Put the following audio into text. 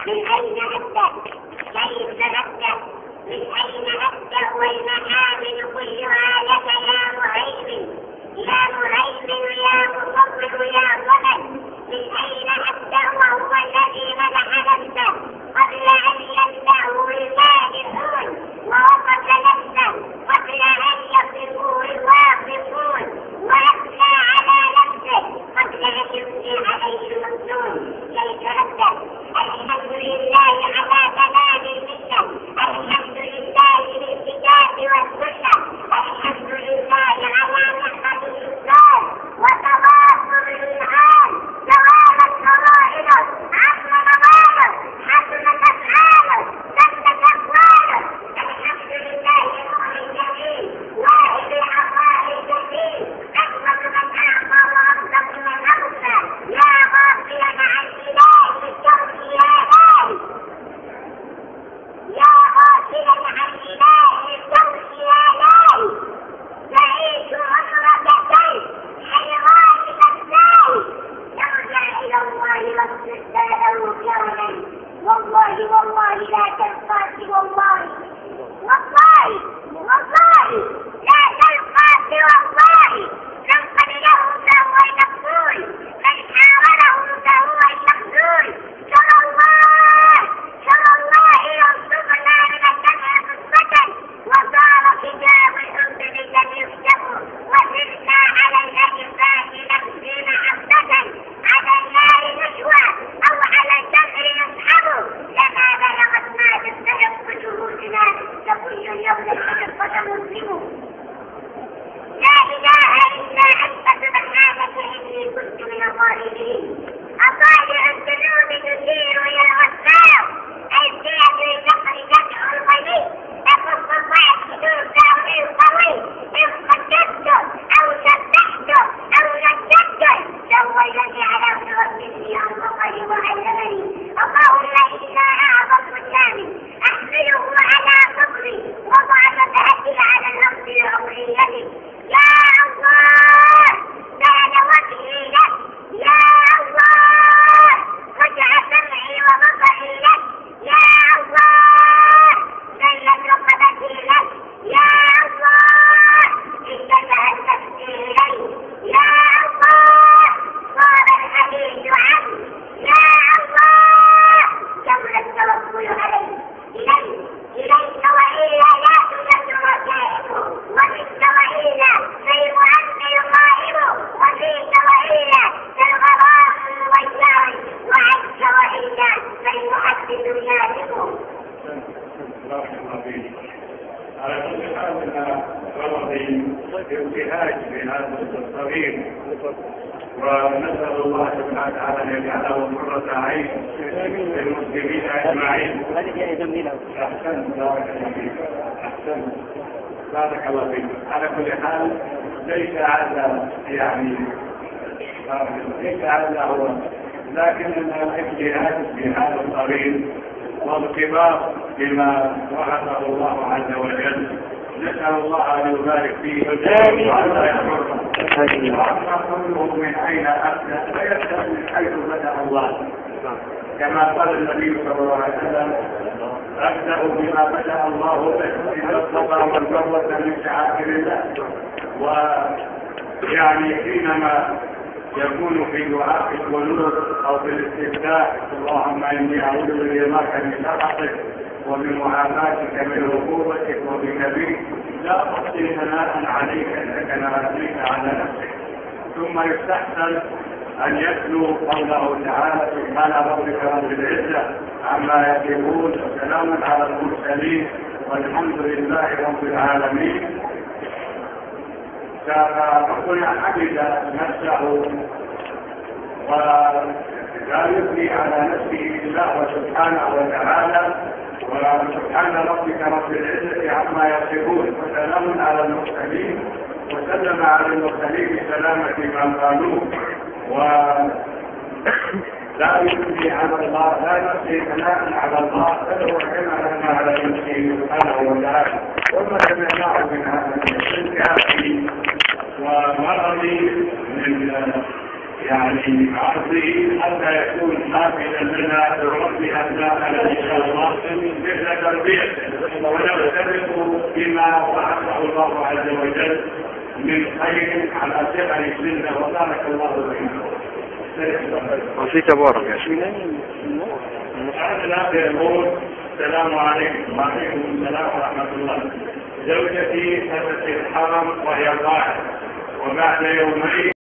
من أين أبدأ؟ كيف أبدأ؟ من أين أبدأ والمحامل كلها لك يا مهيمن، يا مهيمن يا مصور يا ضمن. من أين أبدأ وهو الذي مدح نفسه قبل أن يبدأه المادحون، ووصف نفسه قبل أن يصفوه الواصفون، وأثنى على نفسه قبل أن يثني عليه الممدون. كيف أبدأ؟ الحمد لله على تمام المنة، الحمد لله بالكتاب والسنة، الحمد لله على نعمة الإسلام وتواصل الإنعام، دوامت فرائضه، عظم نظامه، حسنت أفعاله، سدت أقواله. الحمد لله المؤمن الجميل، واحد العطاء الجميل، أكبر من أعطى وأصدق من أوفى، يا غافلا عن إله الشرك يا غالي، يا غافلا عن إله الشرك يا غالي. تعيش عمرك كيف حيوان مساوي، ترجع إلى الله واصبر له كرما، والله لا تلقى سوى الله، والله لا تلقى سوى الله. من قبله فهو المقبول، من حاوله فهو المقبول. شر الله يرزقنا من السمع قصة، وصار حجاب الحب بجد يفتح، وسرنا على الأجفاف نمشي محبة، على النار نشوى أو على الجمر نسحب. لما بلغت ما تستحق جهودنا لكل يوم الحقيقة مسلم. لا إله إلا أنت سبحانك إني كنت من الظالمين. أطالع الذنوب تثير إلى الغفار، الفئة النقل تدعو الغني، تخص الضعف ترجع القوي. إن قدسته أو سبحته أو نجدته سويني على ربي عن بطري وعلمني. اللهم إنا أعظم الثاني أحمله على صدري وضعف فأكل على الأرض لعمريتي. يا الله كان وجهي لك، يا الله رجع سمعي وبصري لك، يا الله زلت رقبتي لك، يا الله انتبهت نفسي إليك، يا الله صار الحديث عنك، يا الله كمل التوكل عليك، إليك وإلا لا تجد رجائه، وبك وإلا فيمعني قائمه، وفيك وإلا فالغرام والجار، وعنك وإلا فيمحدث ناسكه. على كل حال رمضي ابتهاج بهذا الصغير، ونسأل الله سبحانه وتعالى أن يجعله قرة عين للمسلمين أجمعين. أحسنت بارك الله فيك. على كل حال ليس هذا هو، لكننا الاجتهاد في هذا الطريق وارتباط بما وهبه الله عز وجل. نسأل الله أن يبارك فيه وأن يحفظه. كله من أين أبدأ؟ فيبدأ من حيث بدأ الله، كما قال النبي صلى الله عليه وسلم: أبدأ بما بدأ الله به، إذا الصفا والمروة من شعائر الله. ويعني حينما يكون في دعاء القنوت أو في الاستفتاح: اللهم إني أعوذ برضاك من سخطك ومن معافاتك من عقوبتك وبك، لا أحصي ثناء عليك إنك أثنيت على نفسك. ثم يستحسن أن يتلو قوله تعالى: سبحان ربك رب العزة عما يصفون وسلام على المرسلين والحمد لله رب العالمين. فربنا حمد نفسه ولا يثني على نفسه الله سبحانه وتعالى: وسبحان ربك رب العزة عما يصفون وسلام على المرسلين، وسلم على المرسلين بسلامة ما قالوه. لا يثني على الله، لا يثني ثناء على الله، بل هو كما لنا على نفسه سبحانه وتعالى. ثم سمعناه من هذا الكافي ومرضي من يعني عرضه حتى يكون حافلا لنا بربي أبناءنا إن شاء الله مثل تربيته، ونفترض بما وعده الله عز وجل من خير على صغر السن. وبارك الله فيكم. وفيك بارك يا شيخ. هذا يقول السلام عليكم. وعليكم السلام ورحمة الله. زوجتي أتت الحرم وهي ضاعت، وبعد يومين